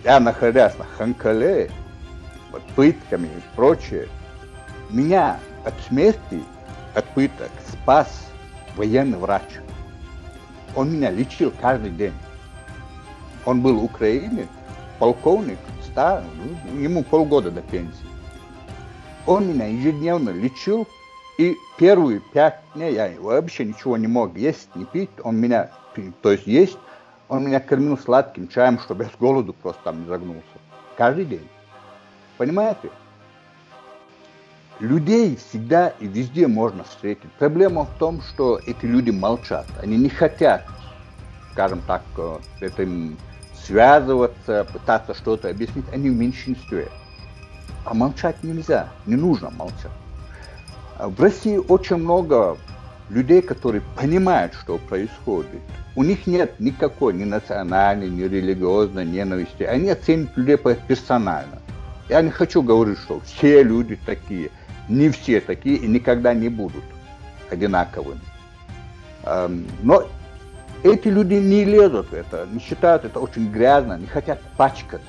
Я, находясь на Ханкале, под пытками и прочее, меня от смерти, от пыток спас военный врач. Он меня лечил каждый день. Он был украинец, полковник, старый, ему полгода до пенсии. Он меня ежедневно лечил, и первые 5 дней я вообще ничего не мог есть, не пить. Он меня, то есть есть, он меня кормил сладким чаем, чтобы я с голоду просто там не загнулся. Каждый день. Понимаете? Людей всегда и везде можно встретить. Проблема в том, что эти люди молчат. Они не хотят, скажем так, с этим связываться, пытаться что-то объяснить. Они в меньшинстве. А молчать нельзя. Не нужно молчать. В России очень много людей, которые понимают, что происходит. У них нет никакой ни национальной, ни религиозной ненависти. Они оценивают людей персонально. Я не хочу говорить, что все люди такие. Не все такие и никогда не будут одинаковыми. Но эти люди не лезут в это, не считают это очень грязно, не хотят пачкаться.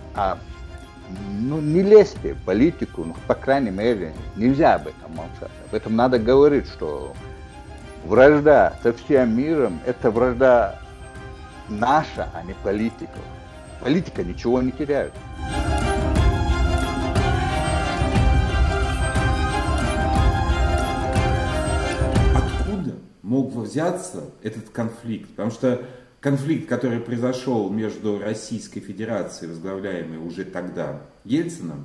Не лезьте в политику, по крайней мере, нельзя об этом молчать. Об этом надо говорить, что вражда со всем миром – это вражда наша, а не политика. Политика ничего не теряет. Мог взяться этот конфликт, потому что конфликт, который произошел между Российской Федерацией, возглавляемой уже тогда Ельциным,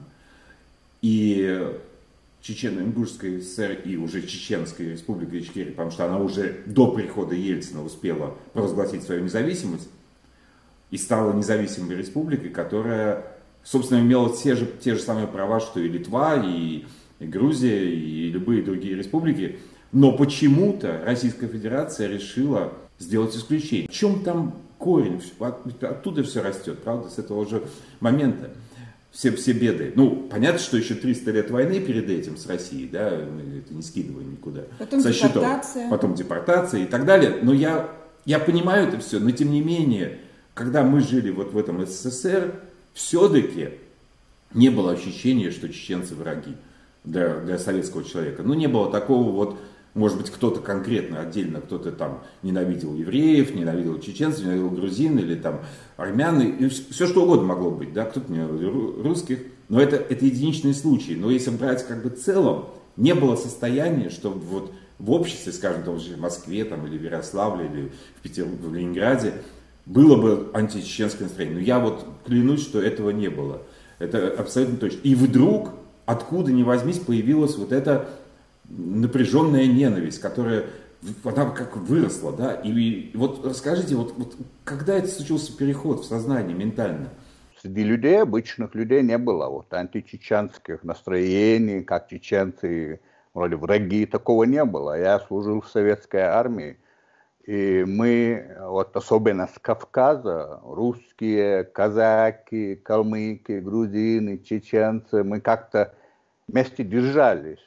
и Чечено-Ингушской ССР, и уже Чеченской Республикой Ичкерия, потому что она уже до прихода Ельцина успела провозгласить свою независимость и стала независимой республикой, которая, собственно, имела те же самые права, что и Литва, и Грузия, и любые другие республики. Но почему-то Российская Федерация решила сделать исключение. В чем там корень? Оттуда все растет, правда, с этого же момента. Все беды. Понятно, что еще 300 лет войны перед этим с Россией, да, мы это не скидываем никуда. Потом со счетов. депортация. Потом депортация и так далее. Но я понимаю это все, но тем не менее, когда мы жили вот в этом СССР, все-таки не было ощущения, что чеченцы враги для советского человека. Не было такого может быть, кто-то конкретно, отдельно, кто-то там ненавидел евреев, ненавидел чеченцев, ненавидел грузин или там армян, и все что угодно могло быть, да, кто-то ненавидел русских, но это единичные случаи. Но если брать в целом, не было состояния, что в обществе, скажем, в Москве там, или в Ярославле, или в Петербурге, в Ленинграде, было бы античеченское настроение. Но я клянусь, что этого не было. Это абсолютно точно. И вдруг, откуда ни возьмись, появилась эта напряженная ненависть, которая она как выросла, да, и расскажите, когда это случился переход в сознание ментально? Среди людей, обычных людей, не было античеченских настроений, как чеченцы, вроде враги, такого не было. Я служил в советской армии, и мы, особенно с Кавказа, русские, казаки, калмыки, грузины, чеченцы, мы как-то вместе держались.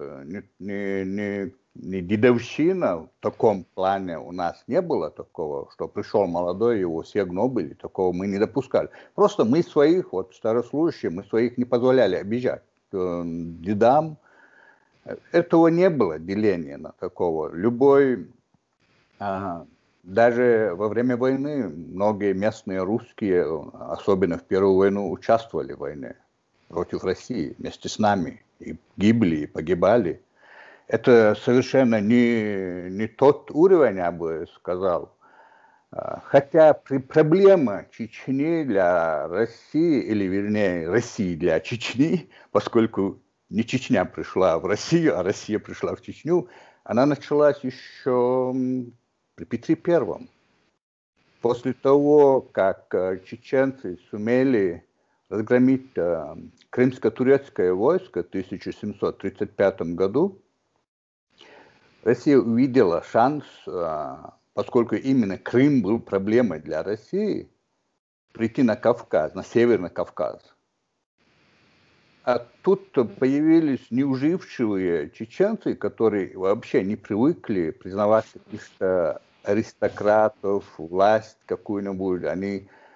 Не дедовщина в таком плане у нас не было такого, что пришел молодой, его все гнобили, такого мы не допускали. Просто мы своих, старослужащие, мы своих не позволяли обижать. Дедам этого не было, деления на такого. Даже во время войны многие местные русские, особенно в Первую войну, участвовали в войне против России вместе с нами. И гибли, и погибали. Это совершенно не тот уровень, я бы сказал. Хотя проблема Чечни для России, или вернее России для Чечни, поскольку не Чечня пришла в Россию, а Россия пришла в Чечню, она началась еще при Петре Первом. После того, как чеченцы сумели разгромить крымско-турецкое войско в 1735 году, Россия увидела шанс, поскольку именно Крым был проблемой для России, прийти на Кавказ, на Северный Кавказ. А тут появились неуживчивые чеченцы, которые вообще не привыкли признавать каких-то аристократов, власть какую-нибудь. Они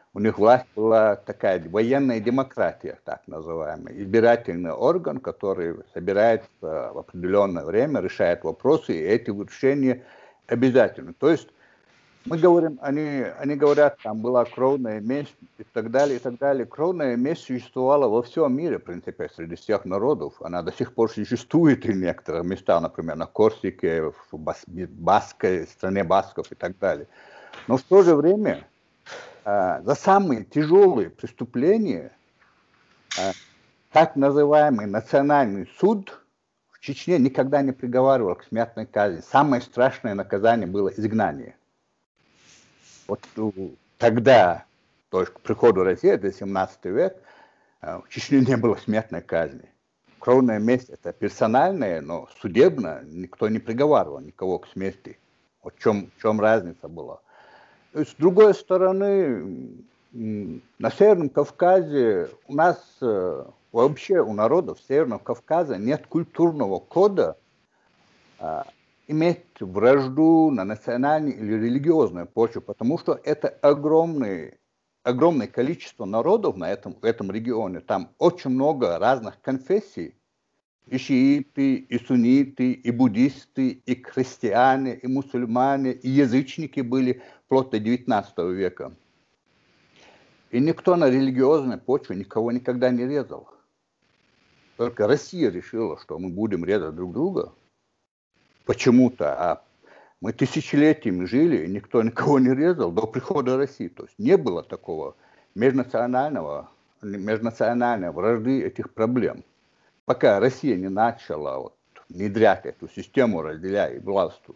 У них власть была такая военная демократия, так называемая. Избирательный орган, который собирается в определенное время, решает вопросы, и эти решения обязательны. То есть мы говорим, они говорят, там была кровная месть и так далее, и так далее. Кровная месть существовала во всем мире, в принципе, среди всех народов. Она до сих пор существует в некоторых местах, например, на Корсике, в стране басков и так далее. Но в то же время за самые тяжелые преступления так называемый национальный суд в Чечне никогда не приговаривал к смертной казни. Самое страшное наказание было изгнание. Вот тогда, то есть к приходу России, это 17 век, в Чечне не было смертной казни. Кровная месть это персональная, но судебно никто не приговаривал никого к смерти. Вот в чем разница была. С другой стороны, на Северном Кавказе у нас вообще у народов Северного Кавказа нет культурного кода иметь вражду на национальной или религиозной почве, потому что это огромное количество народов в этом регионе. Там очень много разных конфессий. И шииты, и сунниты, и буддисты, и христиане, и мусульмане, и язычники были вплоть до 19 века. И никто на религиозной почве никого никогда не резал. Только Россия решила, что мы будем резать друг друга. Почему-то. А мы тысячелетиями жили, и никто никого не резал до прихода России. То есть не было такого межнациональной вражды этих проблем. Пока Россия не начала внедрять эту систему разделяя и властвуй.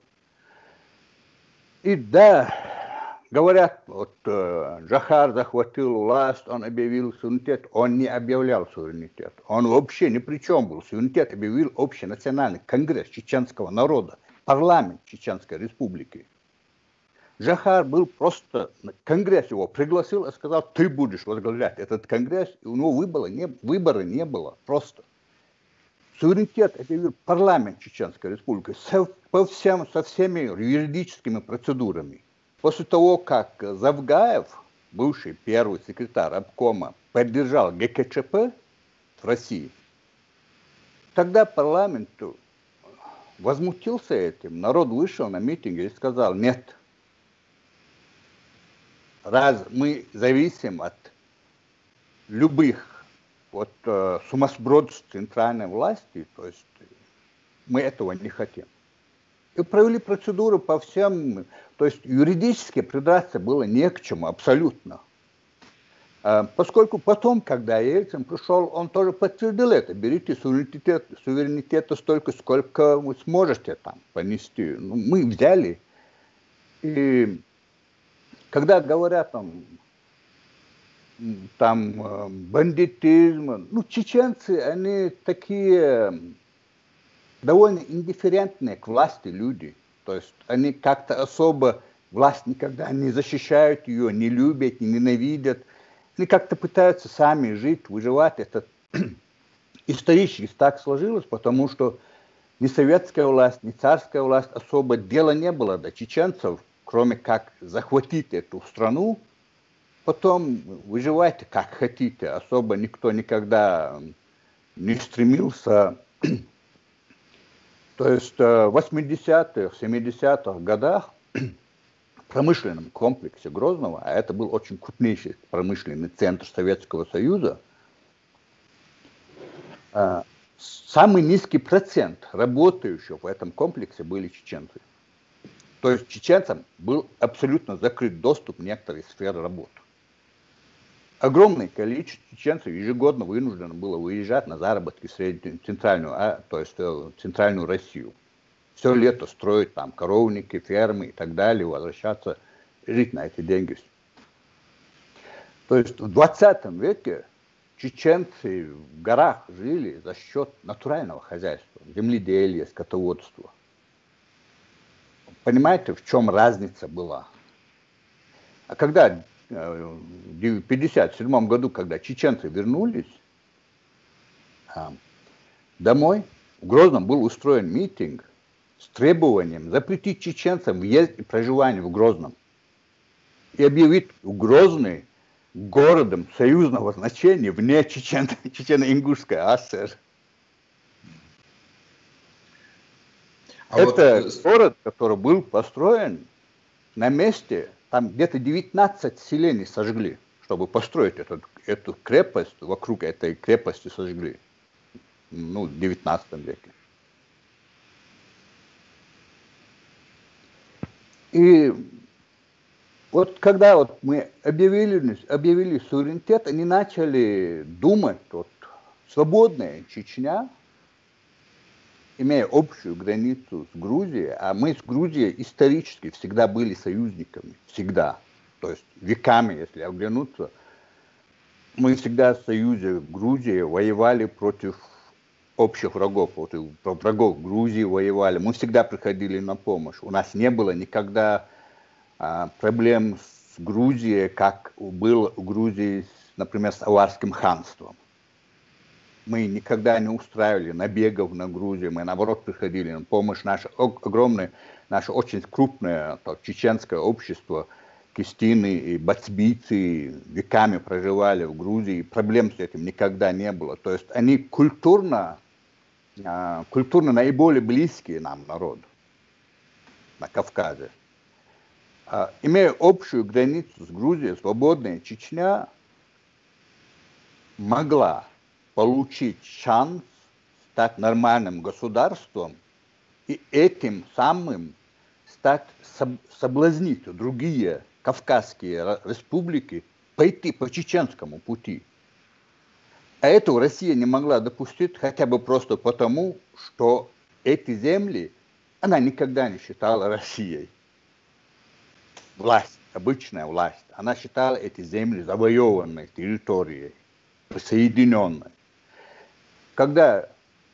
И да, говорят, Джохар захватил власть, он объявил суверенитет, он не объявлял суверенитет. Он вообще ни при чем был. Суверенитет объявил Общенациональный конгресс чеченского народа, парламент Чеченской республики. Джохар был просто, конгресс его пригласил и сказал, ты будешь возглавлять этот конгресс, и у него выбора не было, просто. Суверенитет объявил парламент Чеченской республики со всеми юридическими процедурами. После того, как Завгаев, бывший первый секретарь обкома, поддержал ГКЧП в России, тогда парламент возмутился этим. Народ вышел на митинги и сказал, нет, раз мы зависим от любых сумасбродств центральной власти, то есть мы этого не хотим. И провели процедуру по всем, то есть юридически придраться было не к чему абсолютно. Поскольку потом, когда Ельцин пришел, он тоже подтвердил это. Берите суверенитета столько, сколько вы сможете там понести. Ну, мы взяли. И когда говорят там бандитизм, чеченцы, они такие довольно индифферентные к власти люди. То есть они как-то особо власть никогда не защищают ее, не любят, не ненавидят. Они как-то пытаются сами жить, выживать. Это исторически так сложилось, потому что ни советская власть, ни царская власть особо дела не было до чеченцев, кроме как захватить эту страну. Потом выживайте как хотите. Особо никто никогда не стремился. То есть в 80-х, 70-х годах в промышленном комплексе Грозного, а это был очень крупнейший промышленный центр Советского Союза, самый низкий процент работающих в этом комплексе были чеченцы. То есть чеченцам был абсолютно закрыт доступ в некоторые сферы работы. Огромное количество чеченцев ежегодно вынуждено было выезжать на заработки в центральную Россию. Все лето строить там коровники, фермы и так далее, возвращаться, жить на эти деньги. То есть в 20 веке чеченцы в горах жили за счет натурального хозяйства, земледелия, скотоводства. Понимаете, в чем разница была? А когда в 1957 году, когда чеченцы вернулись домой, в Грозном был устроен митинг с требованием запретить чеченцам въезд и проживание в Грозном. И объявить в Грозный городом союзного значения вне Чечено-Ингушской АСР. Это город, который был построен на месте, там где-то 19 селений сожгли, чтобы построить эту крепость, вокруг этой крепости сожгли, в 19 веке. И вот когда мы объявили суверенитет, они начали думать, свободная Чечня, имея общую границу с Грузией, а мы с Грузией исторически всегда были союзниками, всегда. То есть веками, если оглянуться, мы всегда в союзе Грузии воевали против общих врагов, против врагов Грузии воевали. Мы всегда приходили на помощь. У нас не было никогда проблем с Грузией, как было у Грузии, например, с Аварским ханством. Мы никогда не устраивали набегов на Грузию, мы наоборот приходили на помощь. Наше очень крупное чеченское общество, кистины и бацбийцы веками проживали в Грузии, проблем с этим никогда не было. То есть они культурно наиболее близкие нам народ на Кавказе. Имея общую границу с Грузией, свободная Чечня могла получить шанс стать нормальным государством и этим самым соблазнить другие кавказские республики пойти по чеченскому пути. А этого Россия не могла допустить хотя бы просто потому, что эти земли она никогда не считала Россией. Власть, обычная власть, она считала эти земли завоеванной территорией, присоединенной. Когда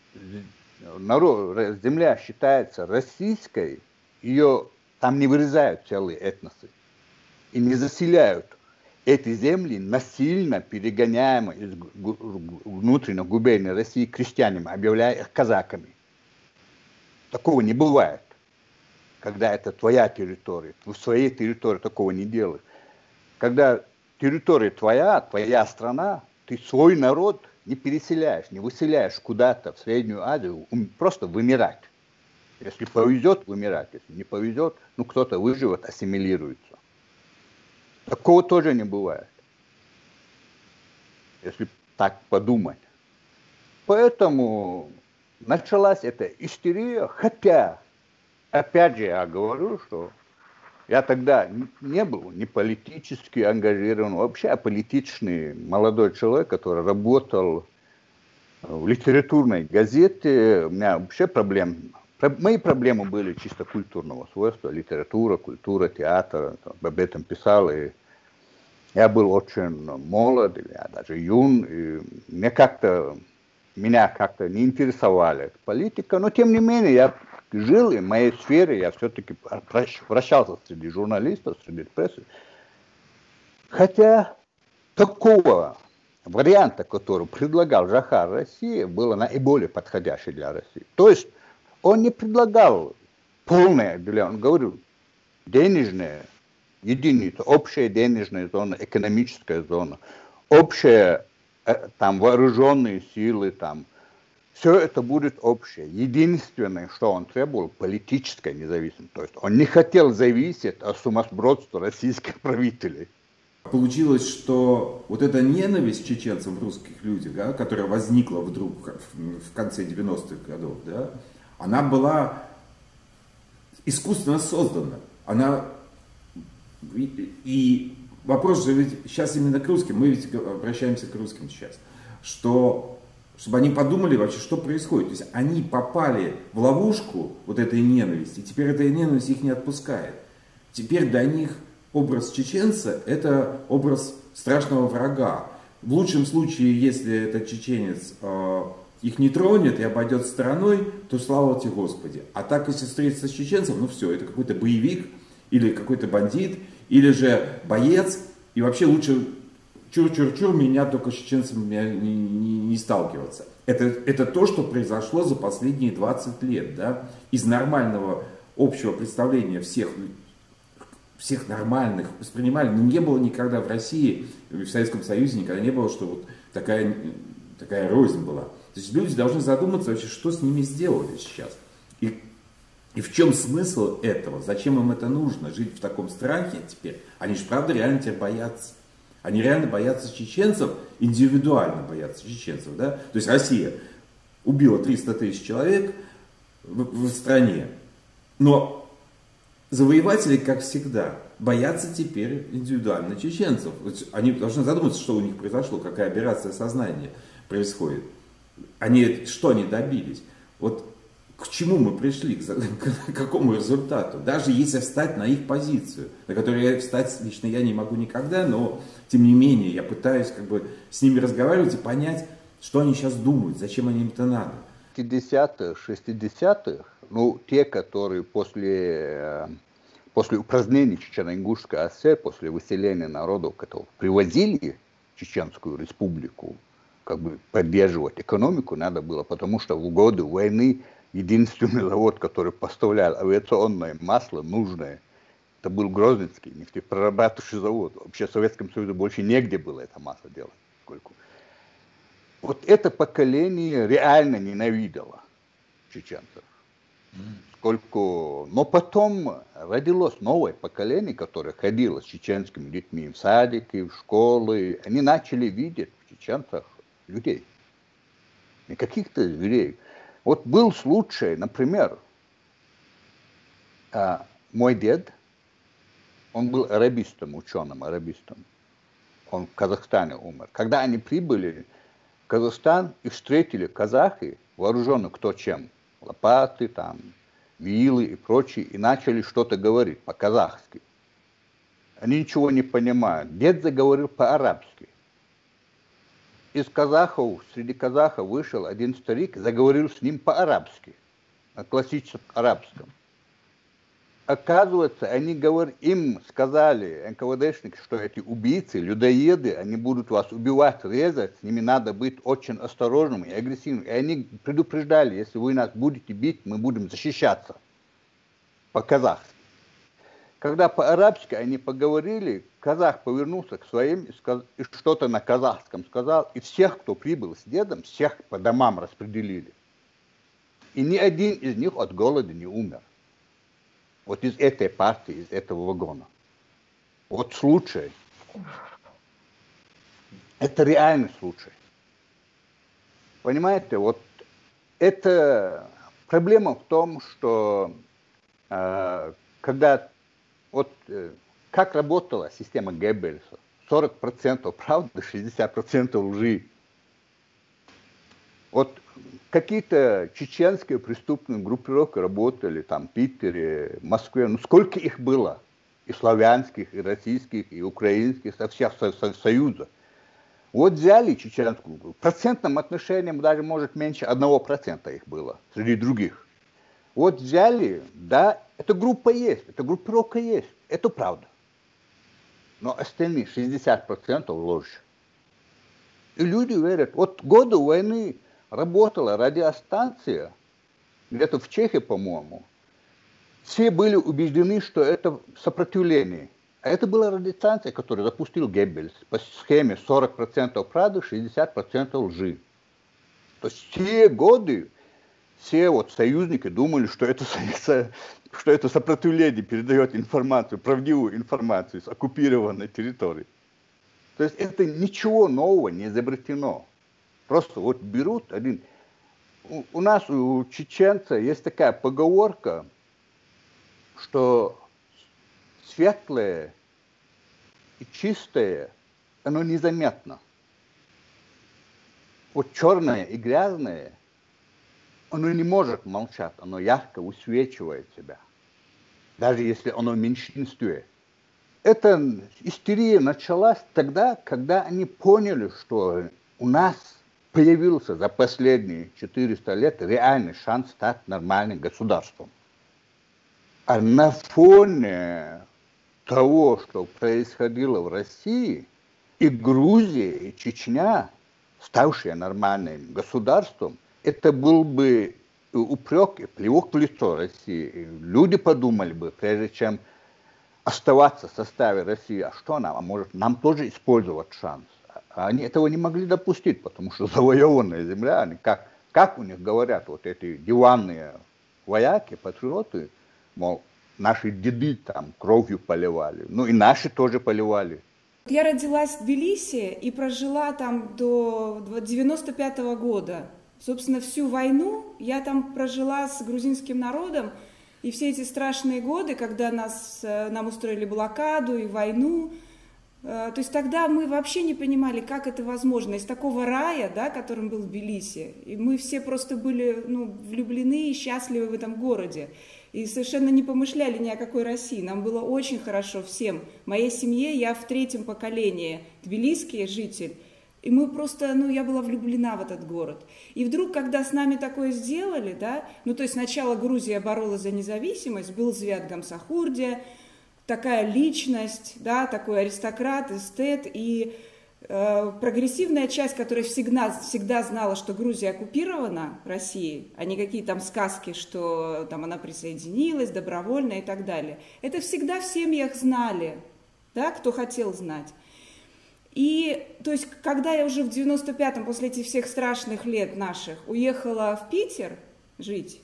земля считается российской, ее там не вырезают целые этносы и не заселяют эти земли насильно перегоняемые из внутренних губерний России крестьянами, объявляя их казаками. Такого не бывает, когда это твоя территория. В своей территории такого не делаешь. Когда территория твоя страна, ты свой народ не переселяешь, не выселяешь куда-то в Среднюю Азию, просто вымирать. Если повезет, вымирать. Если не повезет, кто-то выживет, ассимилируется. Такого тоже не бывает. Если так подумать. Поэтому началась эта истерия, хотя, опять же, я говорю, что я тогда не был не политически ангажирован, вообще аполитичный молодой человек, который работал в литературной газете. У меня вообще мои проблемы были чисто культурного свойства, литература, культура, театр, об этом писал. И я был очень молод, я даже юн, и меня как-то не интересовали политика, но тем не менее я жил, и в моей сфере я все-таки вращался среди журналистов, среди прессы. Хотя такого варианта, который предлагал Жохар России, было наиболее подходящий для России. То есть он не предлагал полное отделение, он говорил денежная единица, общая денежная зона, экономическая зона, общая вооруженные силы, все это будет общее. Единственное, что он требовал, политическая независимость. То есть он не хотел зависеть от сумасбродства российских правителей. Получилось, что вот эта ненависть чеченцев в русских людях, да, которая возникла вдруг в конце 90-х годов, да, она была искусственно создана. И вопрос же ведь сейчас именно к русским, мы ведь обращаемся к русским сейчас, чтобы они подумали вообще, что происходит. То есть они попали в ловушку вот этой ненависти, теперь эта ненависть их не отпускает. Теперь для них образ чеченца – это образ страшного врага. В лучшем случае, если этот чеченец их не тронет и обойдет стороной, то слава тебе Господи. А так, если встретиться с чеченцем, все, это какой-то боевик, или какой-то бандит, или же боец, и вообще лучше чур-чур-чур, меня только с чеченцами не сталкиваться. Это то, что произошло за последние 20 лет. Да? Из нормального общего представления всех всех нормальных воспринимали. Но не было никогда в России, в Советском Союзе никогда не было, что вот такая рознь была. То есть люди должны задуматься вообще, что с ними сделали сейчас. И в чем смысл этого? Зачем им это нужно? Жить в таком страхе теперь? Они же правда реально теперь боятся. Они реально боятся чеченцев, индивидуально боятся чеченцев. Да? То есть Россия убила 300 тысяч человек в стране. Но завоеватели, как всегда, боятся теперь индивидуально чеченцев. Они должны задуматься, что у них произошло, какая операция сознания происходит. Что они добились? Вот к чему мы пришли, к какому результату? Даже если встать на их позицию, на которую встать лично я не могу никогда, но тем не менее я пытаюсь как бы с ними разговаривать и понять, что они сейчас думают, зачем им это надо. 50-х, 60-х, ну, те, которые после упразднения Чечено-Ингушской ССР, после выселения народов, которые привозили Чеченскую республику, как бы поддерживать экономику надо было, потому что в годы войны единственный завод, который поставлял авиационное масло нужное, это был Грозненский нефтеперерабатывающий завод. Вообще в Советском Союзе больше негде было это масло делать. Вот это поколение реально ненавидело чеченцев. Но потом родилось новое поколение, которое ходило с чеченскими детьми в садики, в школы. Они начали видеть в чеченцах людей. Не каких-то зверей. Вот был случай, например, мой дед, он был арабистом, ученым арабистом. Он в Казахстане умер. Когда они прибыли в Казахстан, их встретили казахи, вооруженные кто чем. Лопаты, там, вилы и прочее, и начали что-то говорить по-казахски. Они ничего не понимают. Дед заговорил по-арабски. Из казахов, среди казахов вышел один старик, заговорил с ним по-арабски, на классическом арабском. Оказывается, им сказали, НКВДшники, что эти убийцы, людоеды, они будут вас убивать, резать, с ними надо быть очень осторожным и агрессивным. И они предупреждали, если вы нас будете бить, мы будем защищаться по-казахски. Когда по-арабски они поговорили, казах повернулся к своим и что-то на казахском сказал, и всех, кто прибыл с дедом, всех по домам распределили. И ни один из них от голода не умер. Вот из этой партии, из этого вагона. Вот случай. Это реальный случай. Понимаете, вот это проблема в том, что как работала система Геббельса? 40% правды, 60% лжи. Вот какие-то чеченские преступные группировки работали там в Питере, Москве. Ну сколько их было? И славянских, и российских, и украинских, со всех союзов. Вот взяли чеченскую группу. В процентном отношении даже, может, меньше 1% их было среди других. Вот взяли, да, эта группа есть, эта группировка есть, это правда. Но остальные 60% ложь. И люди верят. Вот годы войны работала радиостанция, где-то в Чехии, по-моему. Все были убеждены, что это сопротивление. А это была радиостанция, которую запустил Геббельс по схеме 40% правды, 60% лжи. То есть все годы все вот союзники думали, что это сопротивление передает информацию, правдивую информацию с оккупированной территории. То есть это ничего нового не изобретено. Просто вот берут один... У нас, у чеченца, есть такая поговорка, что светлое и чистое, оно незаметно. Вот черное и грязное, оно не может молчать, оно ярко высвечивает себя, даже если оно в меньшинстве. Эта истерия началась тогда, когда они поняли, что у нас появился за последние 400 лет реальный шанс стать нормальным государством. А на фоне того, что происходило в России, и Грузия, и Чечня, ставшие нормальным государством, это был бы упрек и плевок в лицо России. И люди подумали бы, прежде чем оставаться в составе России, а что нам? А может нам тоже использовать шанс? А они этого не могли допустить, потому что завоеванная земля, они как у них говорят вот эти диванные вояки, патриоты, мол, наши деды там кровью поливали, ну и наши тоже поливали. Я родилась в Тбилиси и прожила там до 95-го года. Собственно, всю войну я там прожила с грузинским народом, и все эти страшные годы, когда нам устроили блокаду и войну, то есть тогда мы вообще не понимали, как это возможно. Из такого рая, да, которым был Тбилиси, и мы все просто были влюблены и счастливы в этом городе. И совершенно не помышляли ни о какой России. Нам было очень хорошо всем. Моей семье, я в 3-м поколении тбилисский житель. И мы просто, я была влюблена в этот город. И вдруг, когда с нами такое сделали, да, то есть сначала Грузия боролась за независимость, был Зиад Гамсахурдия, такая личность, да, такой аристократ, эстет, и прогрессивная часть, которая всегда знала, что Грузия оккупирована Россией, а не какие там сказки, что там она присоединилась добровольно и так далее. Это всегда в семьях знали, да, кто хотел знать. И, то есть, когда я уже в 95-м, после этих всех страшных лет наших, уехала в Питер жить,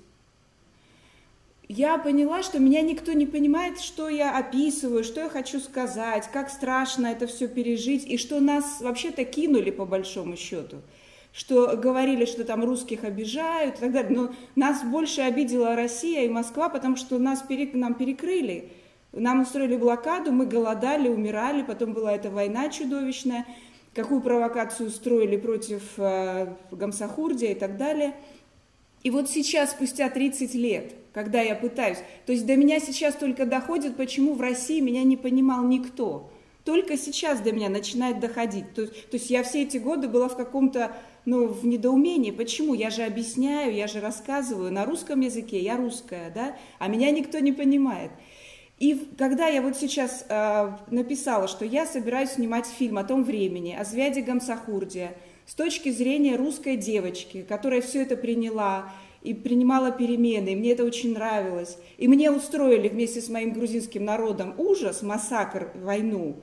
я поняла, что меня никто не понимает, что я описываю, что я хочу сказать, как страшно это все пережить, и что нас вообще-то кинули по большому счету, что говорили, что там русских обижают и так далее. Но нас больше обидела Россия и Москва, потому что нам перекрыли, нам устроили блокаду, мы голодали, умирали, потом была эта война чудовищная, какую провокацию устроили против Гамсахурдия и так далее. И вот сейчас, спустя 30 лет, когда я пытаюсь, то есть до меня сейчас только доходит, почему в России меня не понимал никто. Только сейчас до меня начинает доходить. То есть я все эти годы была в каком-то, в недоумении. Почему? Я же объясняю, я же рассказываю на русском языке, я русская, да, а меня никто не понимает. И когда я вот сейчас написала, что я собираюсь снимать фильм о том времени, о Зиаде Гамсахурдия, с точки зрения русской девочки, которая все это приняла и принимала перемены, и мне это очень нравилось. И мне устроили вместе с моим грузинским народом ужас, массакр, войну.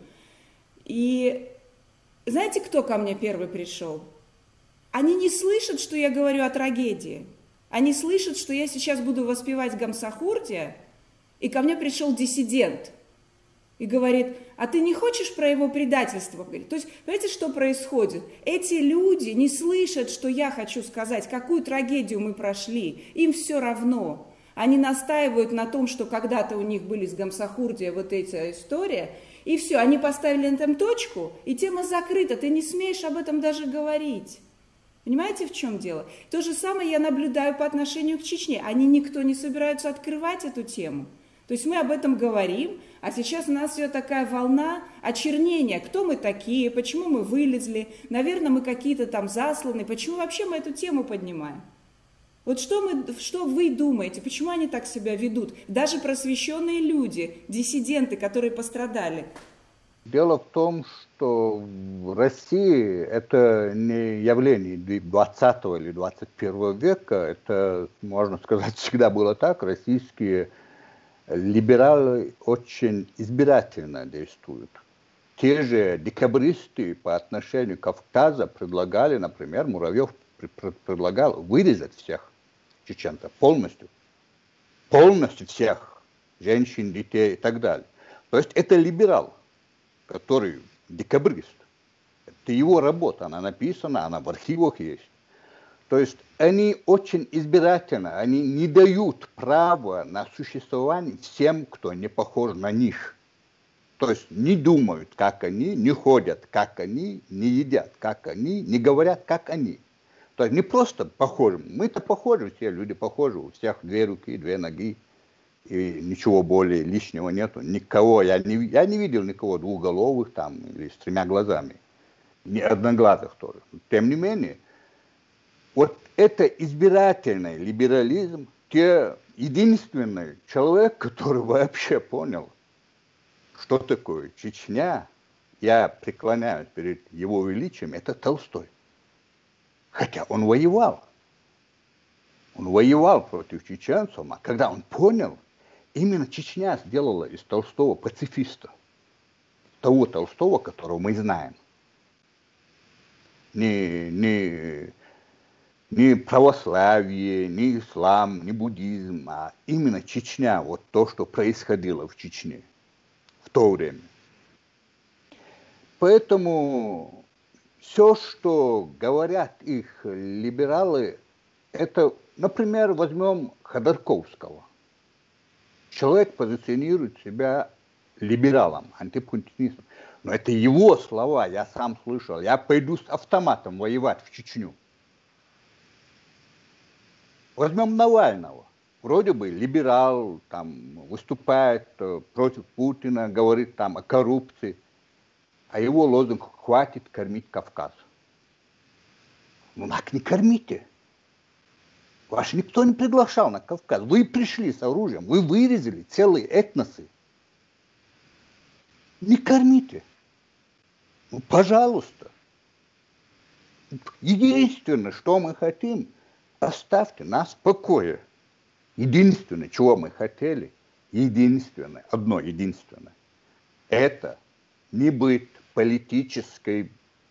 И знаете, кто ко мне первый пришел? Они не слышат, что я говорю о трагедии. Они слышат, что я сейчас буду воспевать Гамсахурдия, и ко мне пришел диссидент и говорит: а ты не хочешь про его предательство говорить? То есть, понимаете, что происходит? Эти люди не слышат, что я хочу сказать, какую трагедию мы прошли. Им все равно. Они настаивают на том, что когда-то у них были с Гамсахурдия вот эта история, и все, они поставили на этом точку, и тема закрыта, ты не смеешь об этом даже говорить. Понимаете, в чем дело? То же самое я наблюдаю по отношению к Чечне. Никто не собирается открывать эту тему. То есть мы об этом говорим, а сейчас у нас идет такая волна очернения. Кто мы такие, почему мы вылезли, наверное, мы какие-то там засланы, почему вообще мы эту тему поднимаем? Вот что вы думаете, почему они так себя ведут? Даже просвещенные люди, диссиденты, которые пострадали. Дело в том, что в России это не явление 20 или 21 века, это, можно сказать, всегда было так. Российские либералы очень избирательно действуют. Те же декабристы по отношению к Кавказу предлагали, например, Муравьев предлагал вырезать всех чеченцев полностью. Полностью всех. Женщин, детей и так далее. То есть это либерал, который декабрист. Это его работа, она написана, она в архивах есть. То есть они очень избирательно, они не дают права на существование всем, кто не похож на них. То есть не думают, как они, не ходят, как они, не едят, как они, не говорят, как они. То есть не просто похожи. Мы-то похожи, все люди похожи, у всех 2 руки, 2 ноги. И ничего более лишнего нету. Никого, я не видел никого двуголовых там или с 3 глазами. Ни одноглазых тоже. Тем не менее, вот это избирательный либерализм, единственный человек, который вообще понял, что такое Чечня, я преклоняюсь перед его величием, это Толстой. Хотя он воевал. Он воевал против чеченцев, а когда он понял, Именно Чечня сделала из Толстого пацифиста. Того Толстого, которого мы знаем. Не православие, не ислам, не буддизм, а именно Чечня, вот то, что происходило в Чечне в то время. Поэтому все, что говорят их либералы, это, например, возьмем Ходорковского. Человек позиционирует себя либералом, антипутинистом. Но это его слова, я сам слышал. Я пойду с автоматом воевать в Чечню. Возьмем Навального. Вроде бы либерал, там, выступает против Путина, говорит там о коррупции. А его лозунг «Хватит кормить Кавказ». Ну так не кормите. Вас никто не приглашал на Кавказ. Вы пришли с оружием, вы вырезали целые этносы. Не кормите. Ну, пожалуйста. Единственное, что мы хотим, оставьте нас в покое. Единственное, чего мы хотели, одно единственное, это не быть политическим,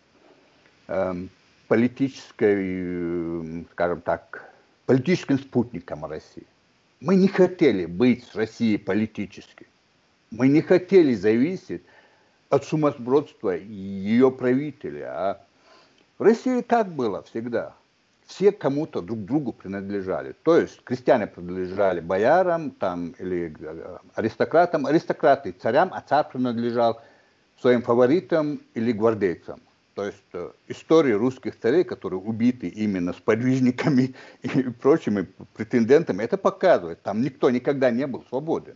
скажем так, политическим спутником России. Мы не хотели быть с Россией политически. Мы не хотели зависеть от сумасбродства ее правителя. А в России так было всегда. Все кому-то друг другу принадлежали. То есть крестьяне принадлежали боярам там, или аристократам, аристократы царям, а царь принадлежал своим фаворитам или гвардейцам. То есть истории русских царей, которые убиты именно сподвижниками и прочими претендентами, это показывает. Там никто никогда не был свободен.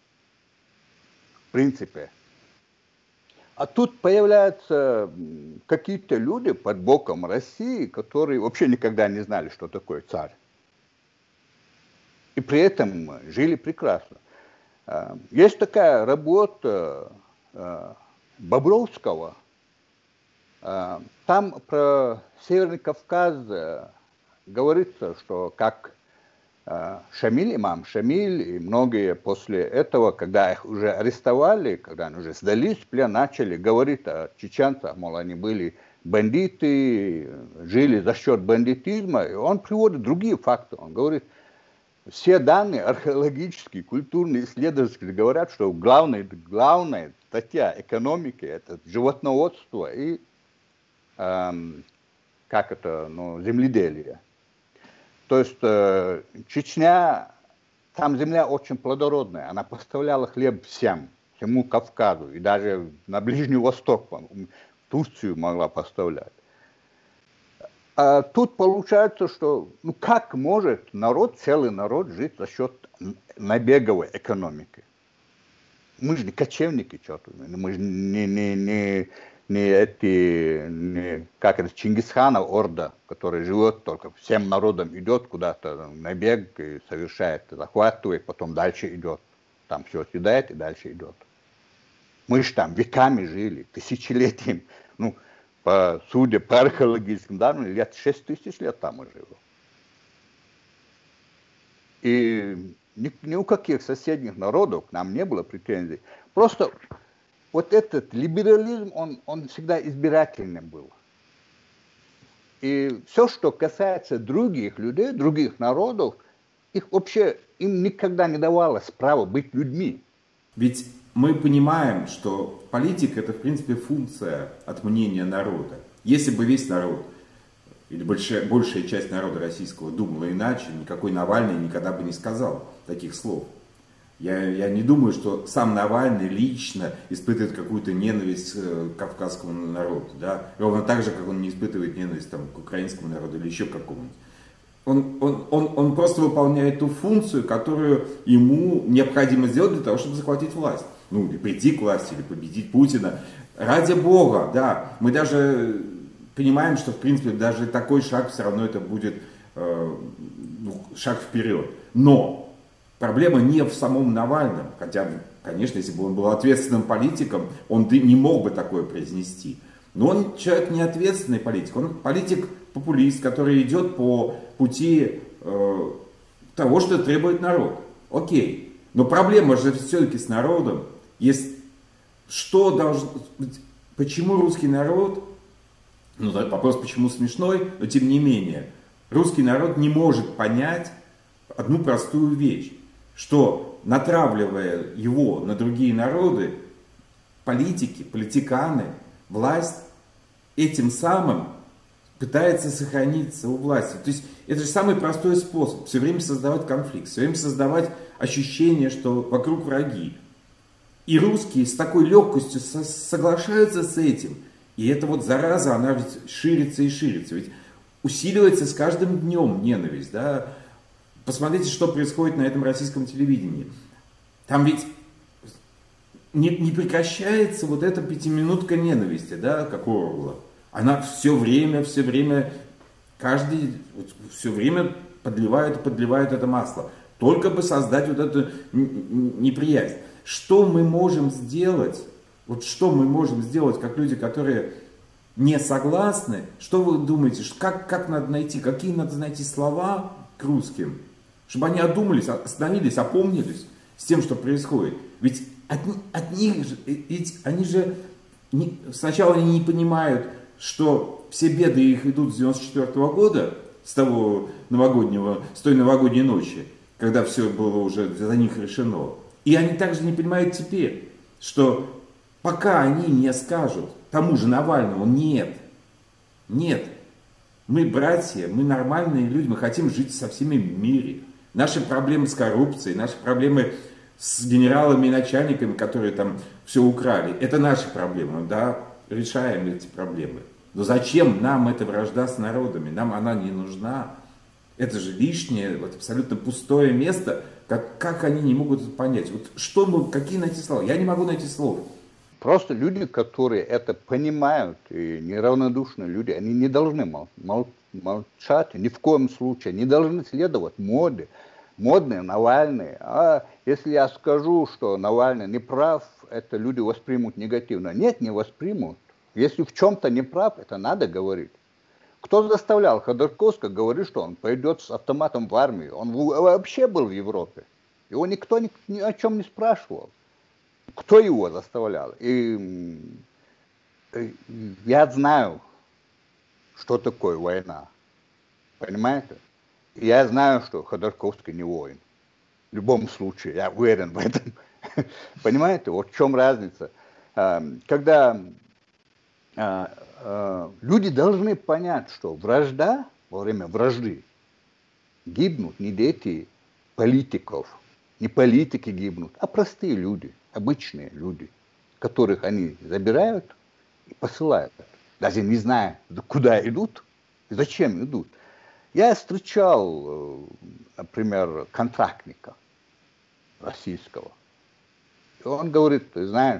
В принципе. А тут появляются какие-то люди под боком России, которые вообще никогда не знали, что такое царь. И при этом жили прекрасно. Есть такая работа Бобровского. Там про Северный Кавказ говорится, что как Шамиль, имам Шамиль и многие после этого, когда их уже арестовали, когда они уже сдались в плен, начали говорить о чеченцах, мол, они были бандиты, жили за счет бандитизма, и он приводит другие факты. Он говорит, все данные археологические, культурные, исследовательские говорят, что главная статья экономики – это животноводство и земледелие. То есть Чечня, там земля очень плодородная, она поставляла хлеб всему Кавказу, и даже на Ближний Восток, Турцию могла поставлять. А тут получается, что как может целый народ жить за счет набеговой экономики? Мы же не кочевники, мы же Чингисханов орда, который живет только всем народом, идет куда-то набег и совершает, захватывает, потом дальше идет, там все съедает и дальше идет. Мы же там веками жили, тысячелетиями, судя по археологическим данным, лет 6000 лет там мы живем. И ни у каких соседних народов к нам не было претензий. Просто вот этот либерализм, он всегда избирательным был. И все, что касается других людей, других народов, им никогда не давалось права быть людьми. Ведь мы понимаем, что политика – это, в принципе, функция от мнения народа. Если бы весь народ, или большая часть народа российского думала иначе, никакой Навальный никогда бы не сказал таких слов. Я не думаю, что сам Навальный лично испытывает какую-то ненависть к кавказскому народу. Да? Ровно так же, как он не испытывает ненависть к украинскому народу или еще какому-нибудь. Он просто выполняет ту функцию, которую ему необходимо сделать для того, чтобы захватить власть. Или прийти к власти, или победить Путина. Ради Бога, да. Мы даже понимаем, что в принципе даже такой шаг все равно это будет шаг вперед. Но проблема не в самом Навальном, хотя, конечно, если бы он был ответственным политиком, он не мог бы такое произнести. Но он человек не ответственный политик, он политик-популист, который идет по пути того, что требует народ. Окей, Но проблема же все-таки с народом. Есть, что должно, почему русский народ, ну вопрос почему смешной, но тем не менее, русский народ не может понять одну простую вещь, что натравливая его на другие народы, политики, политиканы, власть этим самым пытается сохраниться у власти. То есть это же самый простой способ. Все время создавать конфликт, все время создавать ощущение, что вокруг враги. И русские с такой легкостью соглашаются с этим. И эта вот зараза, она ведь ширится и ширится. Ведь усиливается с каждым днем ненависть. Да? Посмотрите, что происходит на этом российском телевидении. Там ведь не прекращается вот эта пятиминутка ненависти, да, как у Орла. Она все время, все время подливает это масло. Только бы создать вот эту неприязнь. Что мы можем сделать, вот что мы можем сделать, как люди, которые не согласны, что вы думаете, как надо найти, какие надо найти слова к русским, чтобы они одумались, остановились, опомнились с тем, что происходит. Ведь от них же, ведь они же сначала они не понимают, что все беды их идут с 94 года, с той новогодней ночи, когда все было уже за них решено. И они также не понимают теперь, что пока они не скажут тому же Навальному нет, мы братья, мы нормальные люди, мы хотим жить со всеми в мире. Наши проблемы с коррупцией, наши проблемы с генералами и начальниками, которые там все украли, это наши проблемы, да, решаем эти проблемы. Но зачем нам эта вражда с народами? Нам она не нужна. Это же лишнее, вот абсолютно пустое место. Как они не могут это понять? Вот какие найти слова? Я не могу найти слов. Просто люди, которые это понимают, и неравнодушные люди, они не должны молчать, ни в коем случае, не должны следовать моде. Модные Навальный. А если я скажу, что Навальный не прав, это люди воспримут негативно. Нет, не воспримут. Если в чем-то не прав, это надо говорить. Кто заставлял Ходорковского говорить, что он пойдет с автоматом в армию? Он вообще был в Европе. Его никто ни о чем не спрашивал. Кто его заставлял? И я знаю, что такое война. Понимаете? И я знаю, что Ходорковский не воин. В любом случае, я уверен в этом. Понимаете, вот в чем разница. Когда люди должны понять, что вражда, во время вражды гибнут не дети политиков, не политики гибнут, а простые люди, обычные люди, которых они забирают и посылают, даже не зная, куда идут и зачем идут. Я встречал, например, контрактника российского. И он говорит, ты знаешь,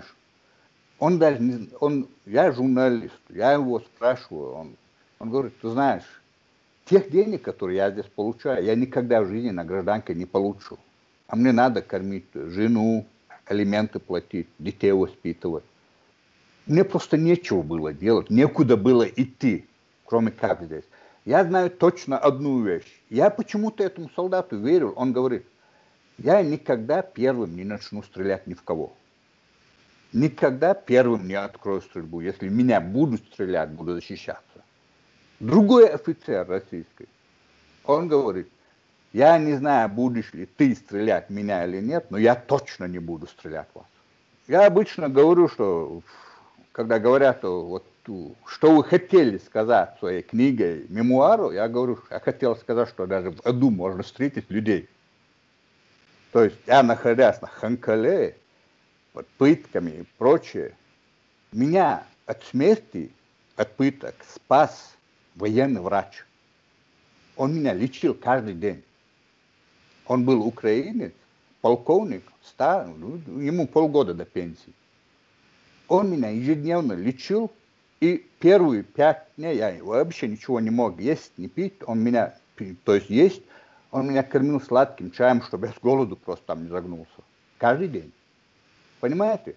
я журналист, я его спрашиваю, он говорит, ты знаешь, тех денег, которые я здесь получаю, я никогда в жизни на гражданке не получу. А мне надо кормить жену, алименты платить, детей воспитывать. Мне просто нечего было делать, некуда было идти, кроме как здесь. Я знаю точно одну вещь. Я почему-то этому солдату верил. Он говорит, я никогда первым не начну стрелять ни в кого. Никогда первым не открою стрельбу. Если меня будут стрелять, буду защищаться. Другой офицер российский, он говорит, я не знаю, будешь ли ты стрелять в меня или нет, но я точно не буду стрелять в вас. Я обычно говорю, что когда говорят, что вы хотели сказать своей книгой, мемуару, я говорю, я хотел сказать, что даже в аду можно встретить людей. То есть я, находясь на Ханкале, под пытками и прочее, меня от смерти, от пыток спас военный врач. Он меня лечил каждый день. Он был украинец, полковник, старый, ему полгода до пенсии. Он меня ежедневно лечил, и первые 5 дней я вообще ничего не мог есть, не пить. Он меня кормил сладким чаем, чтобы я с голоду просто там не загнулся. Каждый день. Понимаете?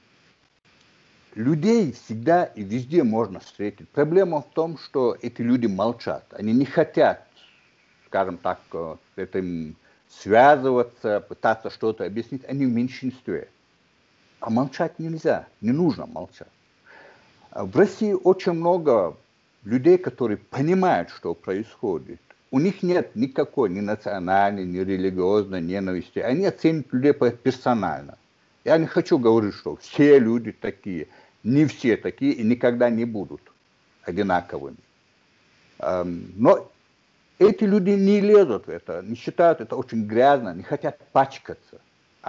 Людей всегда и везде можно встретить. Проблема в том, что эти люди молчат. Они не хотят, скажем так, этим связываться, пытаться что-то объяснить, они в меньшинстве. А молчать нельзя, не нужно молчать. В России очень много людей, которые понимают, что происходит. У них нет никакой ни национальной, ни религиозной ненависти. Они оценивают людей персонально. Я не хочу говорить, что все люди такие. Не все такие и никогда не будут одинаковыми. Но эти люди не лезут в это, не считают это очень грязно, не хотят пачкаться.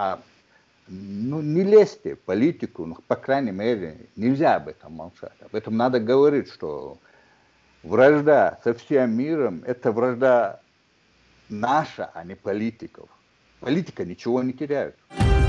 Не лезьте в политику, по крайней мере, нельзя об этом молчать. Об этом надо говорить, что вражда со всем миром – это вражда наша, а не политиков. Политика ничего не теряет.